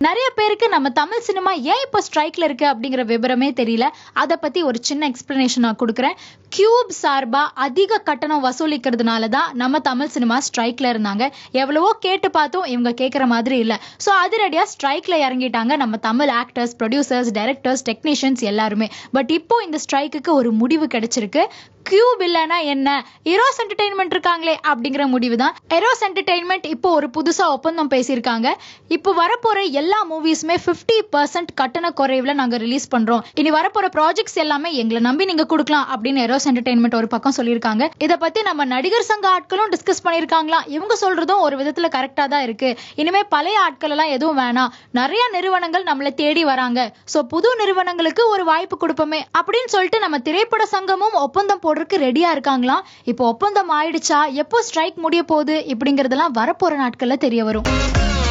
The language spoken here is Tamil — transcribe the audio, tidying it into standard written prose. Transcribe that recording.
நிறைய பேருக்கு நம்ம தமிழ் சினிமா ஏன் இப்போ ஸ்ட்ரைக்ல இருக்கு அப்படிங்கிற விவரமே தெரியல. அதை பத்தி ஒரு சின்ன எக்ஸ்பிளனேஷன் நான் கொடுக்குறேன். கியூப் சார்பா அதிக கட்டணம் வசூலிக்கிறதுனால தான் நம்ம தமிழ் சினிமா ஸ்ட்ரைக்ல இருந்தாங்க. எவ்வளவோ கேட்டு பார்த்தோம், இவங்க கேட்குற மாதிரி இல்லை. ஸோ அதிரடியாக ஸ்ட்ரைக்ல இறங்கிட்டாங்க நம்ம Tamil actors, producers, directors, technicians எல்லாருமே. பட் இப்போ இந்த ஸ்ட்ரைக்குக்கு ஒரு முடிவு கிடைச்சிருக்கு. கியூப் இல்லைன்னா என்ன, எரோஸ் என்டர்டெயின்மெண்ட் இருக்காங்களே அப்படிங்கிற முடிவு தான். எரோஸ் என்டர்டெயின்மெண்ட் இப்போ ஒரு புதுசா ஒப்பந்தம் பேசியிருக்காங்க. இப்போ வரப்போற எல்லா மூவிஸுமே 50% கட்டண குறைவுல நாங்க ரிலீஸ் பண்றோம். இனி வரப்போற ப்ராஜெக்ட்ஸ் எல்லாமே எங்களை நம்பி நீங்க கொடுக்கலாம் அப்படின்னு எரோஸ் என்டர்டெயின்மெண்ட் ஒரு பக்கம் சொல்லியிருக்காங்க. இதை பத்தி நம்ம நடிகர் சங்க ஆட்களும் டிஸ்கஸ் பண்ணியிருக்காங்களாம். இவங்க சொல்றதும் ஒரு விதத்துல கரெக்டா தான் இருக்கு. இனிமே பழைய ஆட்கள் எல்லாம் எதுவும் வேணாம், நிறைய நிறுவனங்கள் நம்மளை தேடி வராங்க, சோ புது நிறுவனங்களுக்கு ஒரு வாய்ப்பு கொடுப்போமே அப்படின்னு சொல்லிட்டு நம்ம திரைப்பட சங்கமும் ஒப்பந்தம் போடுறதுக்கு ரெடியா இருக்காங்களாம். இப்போ ஒப்பந்தம் ஆயிடுச்சா, எப்போ ஸ்ட்ரைக் முடிய போகுது இப்படிங்கறதெல்லாம் வரப்போற நாட்கள்ல தெரிய வரும்.